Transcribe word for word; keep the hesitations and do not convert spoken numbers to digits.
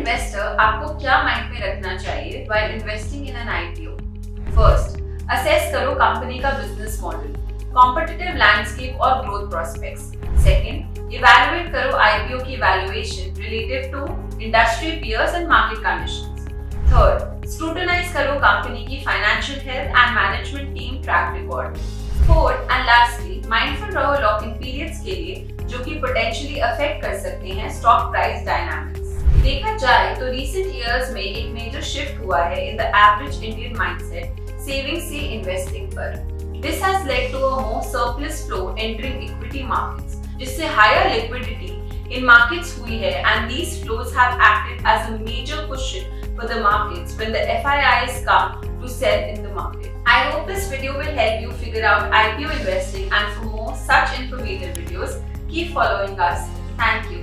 Investor आपको क्या mind में रखना चाहिए while investing in an I P O? First, assess करो कंपनी का बिजनेस मॉडल, कॉम्पिटिटिव लैंडस्केप और ग्रोथ प्रोस्पेक्ट्स. Second, evaluate करो I P O की valuation relative to industry peers and market conditions. Third, scrutinize करो company की financial health and management team track record. Fourth and lastly, mindful रहो lock in periods के लिए जो कि potentially affect कर सकते हैं stock price dynamics. देखा जाए तो recent years में एक major shift हुआ है in the average Indian mindset, saving से investing पर. This has led to a more surplus flow entering equity markets, जिससे higher liquidity in markets हुई है, and these flows have acted as a major cushion for the markets when the F I Is come to sell in the market. I hope this video will help you figure out I P O investing, and for more such informative videos, keep following us. Thank you.